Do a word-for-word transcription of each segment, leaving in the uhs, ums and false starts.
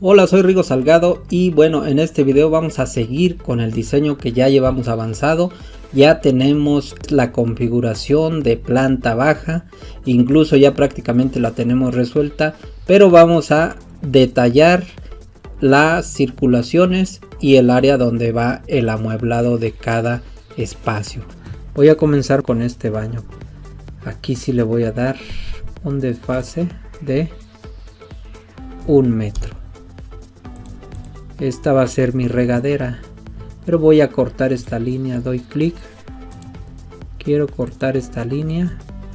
Hola, soy Rigo Salgado y bueno, en este video vamos a seguir con el diseño que ya llevamos avanzado. Ya tenemos la configuración de planta baja, incluso ya prácticamente la tenemos resuelta, pero vamos a detallar las circulaciones y el área donde va el amueblado de cada espacio. Voy a comenzar con este baño. Aquí sí le voy a dar un desfase de un metro. Esta va a ser mi regadera, pero voy a cortar esta línea. Doy clic, quiero cortar esta línea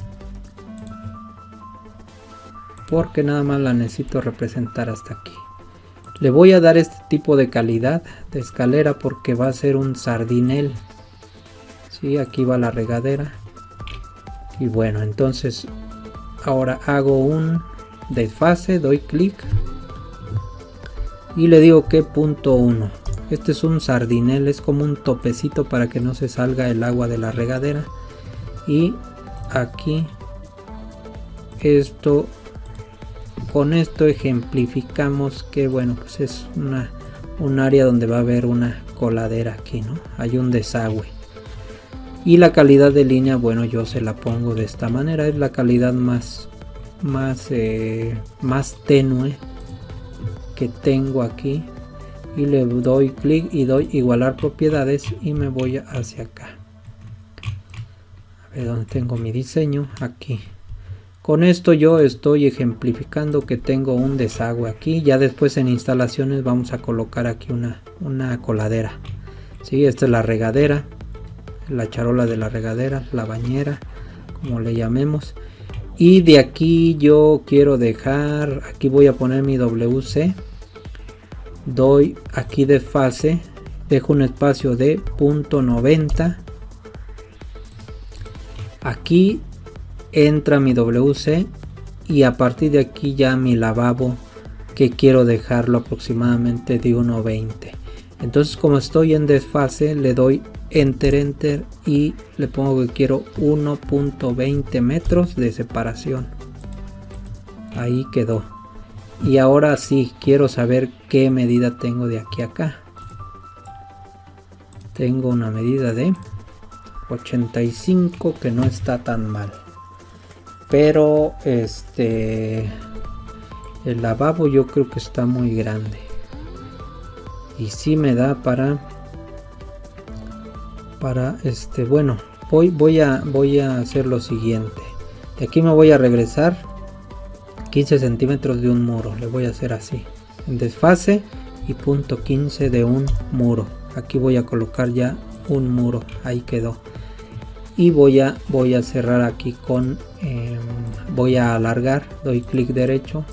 porque nada más la necesito representar hasta aquí. Le voy a dar este tipo de calidad de escalera porque va a ser un sardinel. Sí, aquí va la regadera. Y bueno, entonces ahora hago un desfase, doy clic y le digo que punto uno. Este es un sardinel, es como un topecito para que no se salga el agua de la regadera. Y aquí esto, con esto ejemplificamos que bueno, pues es una un área donde va a haber una coladera aquí, ¿no? Hay un desagüe. Y la calidad de línea, bueno, yo se la pongo de esta manera, es la calidad más más eh, más tenue que tengo aquí. Y le doy clic y doy igualar propiedades y me voy hacia acá. A ver dónde tengo mi diseño, aquí. Con esto yo estoy ejemplificando que tengo un desagüe aquí. Ya después en instalaciones vamos a colocar aquí una, una coladera. Sí, esta es la regadera, la charola de la regadera, la bañera, como le llamemos. Y de aquí yo quiero dejar, aquí voy a poner mi W C. Doy aquí desfase, dejo un espacio de punto noventa. Aquí entra mi W C y a partir de aquí ya mi lavabo, que quiero dejarlo aproximadamente de uno veinte. Entonces, como estoy en desfase, le doy enter enter y le pongo que quiero uno punto veinte metros de separación. Ahí quedó. Y ahora sí quiero saber qué medida tengo de aquí a acá. Tengo una medida de ochenta y cinco, que no está tan mal. Pero este el lavabo yo creo que está muy grande. Y sí me da para para este bueno, voy voy a voy a hacer lo siguiente. De aquí me voy a regresar quince centímetros de un muro, le voy a hacer así en desfase y punto quince de un muro. Aquí voy a colocar ya un muro, ahí quedó. Y voy a voy a cerrar aquí con eh, voy a alargar, doy clic derecho,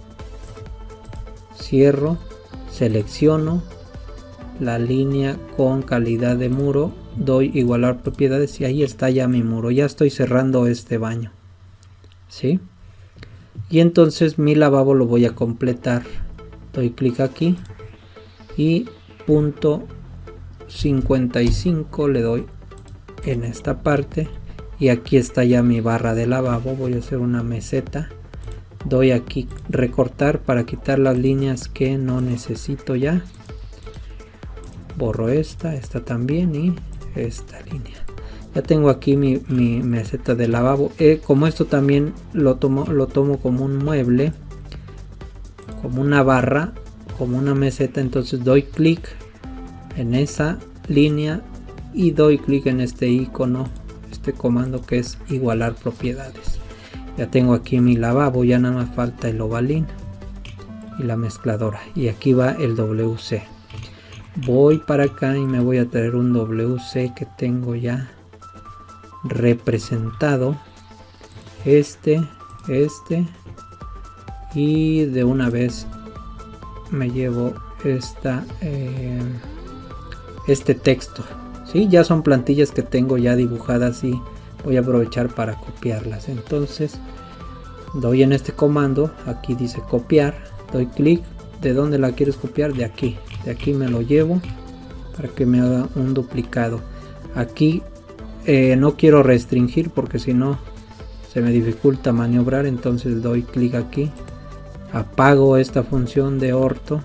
cierro, selecciono la línea con calidad de muro, doy igualar propiedades y ahí está ya mi muro. Ya estoy cerrando este baño, ¿sí? Y entonces mi lavabo lo voy a completar. Doy clic aquí y punto cincuenta y cinco le doy en esta parte y aquí está ya mi barra de lavabo. Voy a hacer una meseta, doy aquí recortar para quitar las líneas que no necesito ya. Borro esta, esta también y esta línea. Ya tengo aquí mi, mi meseta de lavabo. Eh, como esto también lo tomo, lo tomo como un mueble, como una barra, como una meseta, entonces doy clic en esa línea y doy clic en este icono, este comando que es igualar propiedades. Ya tengo aquí mi lavabo, ya nada más falta el ovalín y la mezcladora. Y aquí va el W C. Voy para acá y me voy a traer un W C que tengo ya representado, este, este, y de una vez me llevo esta eh, este texto. ¿Sí? Ya son plantillas que tengo ya dibujadas y voy a aprovechar para copiarlas. Entonces doy en este comando, aquí dice copiar, doy clic. ¿De dónde la quieres copiar? De aquí. De aquí me lo llevo para que me haga un duplicado. Aquí eh, no quiero restringir porque si no se me dificulta maniobrar, entonces doy clic aquí apago esta función de orto,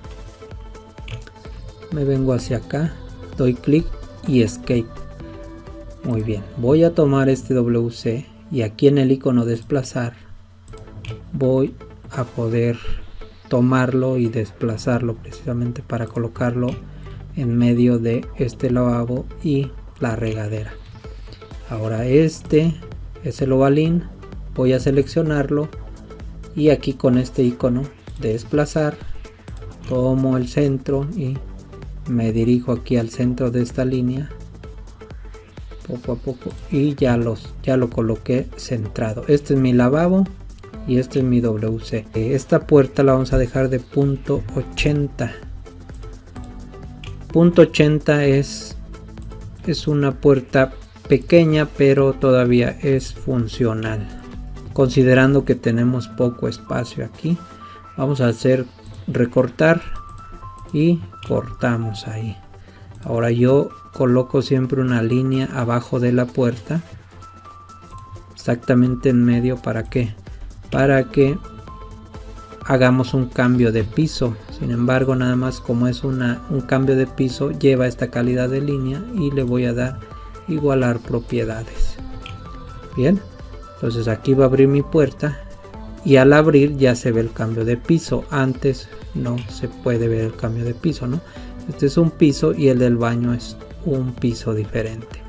me vengo hacia acá, doy clic y escape. Muy bien, voy a tomar este W C y aquí en el icono desplazar voy a poder tomarlo y desplazarlo precisamente para colocarlo en medio de este lavabo y la regadera. Ahora este es el ovalín, voy a seleccionarlo y aquí con este icono de desplazar tomo el centro y me dirijo aquí al centro de esta línea poco a poco y ya los ya lo coloqué centrado. Este es mi lavabo y este es mi W C. Esta puerta la vamos a dejar de punto ochenta. Punto ochenta es es una puerta pequeña, pero todavía es funcional, considerando que tenemos poco espacio aquí. Vamos a hacer recortar y cortamos ahí. Ahora yo coloco siempre una línea abajo de la puerta, exactamente en medio. ¿Para qué? Para que hagamos un cambio de piso. Sin embargo, nada más como es una, un cambio de piso, lleva esta calidad de línea y le voy a dar igualar propiedades. Bien, entonces aquí va a abrir mi puerta y al abrir ya se ve el cambio de piso. Antes no se puede ver el cambio de piso, ¿no? Este es un piso y el del baño es un piso diferente.